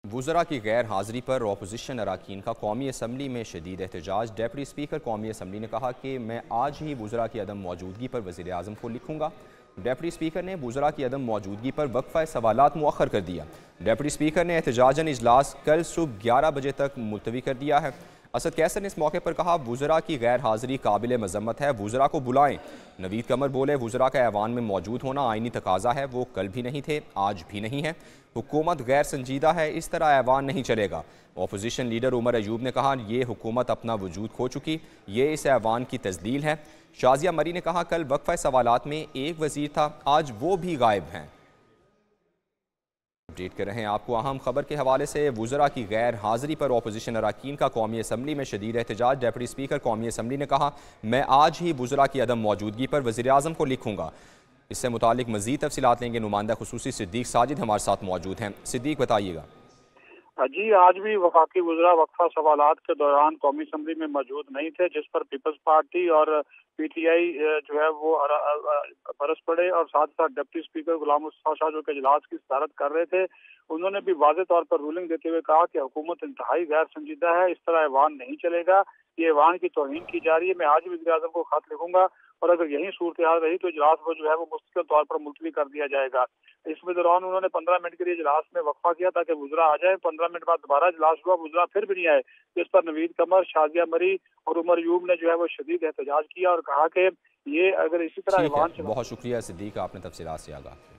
وزراء کی غیر حاضری پر اپوزیشن اراکین کا قومی اسمبلی میں شدید احتجاج۔ ڈیپٹی اسپیکر قومی اسمبلی نے کہا کہ میں آج ہی وزراء کی عدم موجودگی پر وزیر اعظم کو لکھوں گا۔ ڈیپٹی اسپیکر نے وزراء کی عدم موجودگی پر وقفہ سوالات مؤخر کر دیا۔ ڈیپٹی اسپیکر نے احتجاجاً اجلاس کل صبح 11 بجے تک ملتوی کر دیا ہے۔ اسد کیسر نے اس موقع پر کہا وزراء کی غیر حاضری قابل مذمت ہے، وزراء کو بلائیں۔ نوید قمر بولے وزراء کا ایوان میں موجود ہونا آئینی تقاضا ہے، وہ کل بھی نہیں تھے، آج بھی نہیں ہے۔ حکومت غیر سنجیدہ ہے، اس طرح ایوان نہیں چلے گا۔ اپوزیشن لیڈر عمر ایوب نے کہا یہ حکومت اپنا وجود کھو چکی، یہ اس ایوان کی تذلیل ہے۔ شازیہ مری نے کہا کل وقفہ سوالات میں ایک وزیر تھا، آج وہ بھی غائب ہیں۔ اپڈیٹ کر رہے ہیں آپ کو اہم خبر کے حوالے سے۔ وزراء کی غیر حاضری پر اپوزیشن اراکین کا قومی اسمبلی میں شدید احتجاج۔ ڈیپٹی اسپیکر قومی اسمبلی نے کہا میں آج ہی وزراء کی عدم موجودگی پر وزیر اعظم کو لکھوں گا۔ اس سے متعلق مزید تفصیلات لیں گے نمائندہ خصوصی صدیق ساجد ہمارے ساتھ موجود ہیں۔ صدیق بتائیے گا۔ جی آج بھی وفاقی وزراء وقفہ سوالات کے دوران قومی اسمبلی میں موجود نہیں تھے، جس پر پیپلز پارٹی اور پی ٹی آئی جو ہے وہ برس پڑے، اور ساتھ ساتھ ڈپٹی اسپیکر غلام مصطفیٰ شاہ جو کہ اجلاس کی صدارت کر رہے تھے، انہوں نے بھی واضح طور پر رولنگ دیتے ہوئے کہا کہ حکومت انتہائی غیر سنجیدہ ہے، اس طرح ایوان نہیں چلے گا، یہ ایوان کی توہین کی جا رہی ہے۔ میں آج وزیر اعظم کو خط لکھوں گا اور اگر یہی صورتحال رہی تو اجلاس کو جو ہے وہ مستقل طور پر ملتوی کر دیا جائے گا۔ اس میں دوران انہوں نے 15 منٹ کے لیے اجلاس میں وقفہ کیا تاکہ وزراء آ جائیں۔ 15 منٹ بعد دوبارہ اجلاس ہوا، وزراء پھر بھی نہیں آئے، جس پر نوید قمر، شازیہ مری اور عمر ایوب نے جو ہے وہ شدید احتجاج کیا اور کہا کہ یہ اگر اسی طرح ایوان بہت شکریہ صدیق، آپ نے تفصیلات سے آگاہ کیا۔